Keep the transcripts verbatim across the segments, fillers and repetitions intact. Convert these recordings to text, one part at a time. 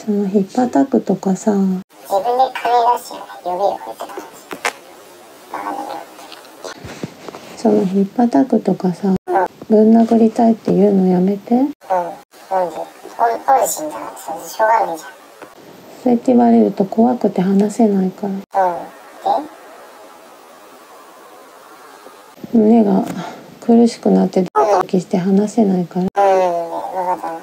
そのひっぱたくとかさ、 自分で金出し呼べよこいつとかバカだよ。 そのひっぱたくとかさ、ぶん殴りたいって言うのやめて。うん、 なんで本本心だからそれしょうがないじゃん。 そうやって言われると怖くて話せないから。 うんで胸が苦しくなってドキドキして話せないから。 うん、分かったね。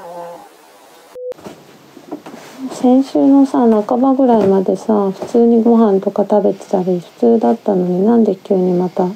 先週のさ半ばぐらいまでさ普通にご飯とか食べてたり普通だったのに、なんで急にまた。 うん、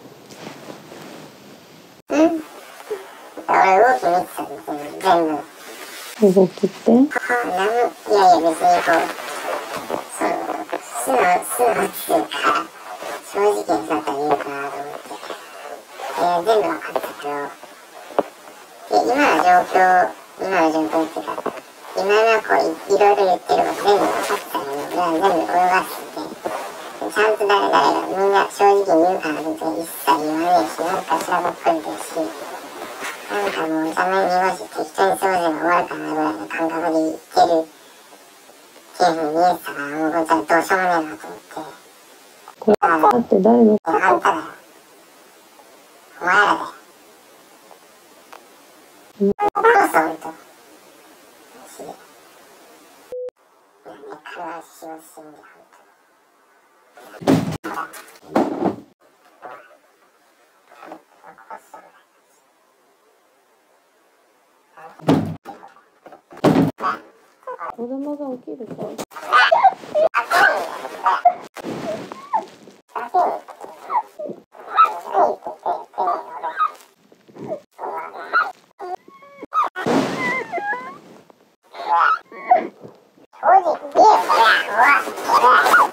俺動き見てたんですよ全部。 動きって？ はなんいやいや別にこうその素直素直っていうか正直にそうだったら言うかなと思って、いや全部分かったけど、で今の状況今の状況っていうか今のこう い, いろいろ言ってること全部分かってたのに全部泳がせてちゃんと誰々がみんな正直に言うかなって一切言わねえし、なんかしらばっかりだし、なんかもうたまに濁して適当に掃除が終わるかなぐらいの感覚で言ってるっていうふうに見えてたから、もうこいつはどうしようもねえなと思って。 これだって誰の？ あんただよ。お前らだよ。 うん、 こそほんと。マジで。なんで悲しみすんだよ、ほんと。ほら。こそ子供が起きるか？